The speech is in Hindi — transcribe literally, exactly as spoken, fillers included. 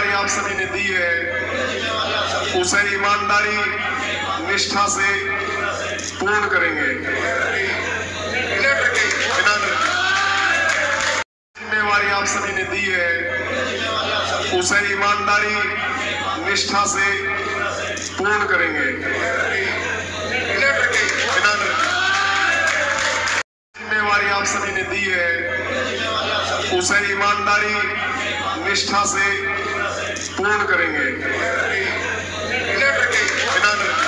जिम्मेवारी आप सभी ने दी है उसे ईमानदारी निष्ठा से पूर्ण करेंगे। जिम्मेवारी आप सभी ने दी है उसे ईमानदारी निष्ठा से पूर्ण करेंगे। जिम्मेवारी आप सभी ने दी है उसे ईमानदारी निष्ठा से पूर्ण करेंगे।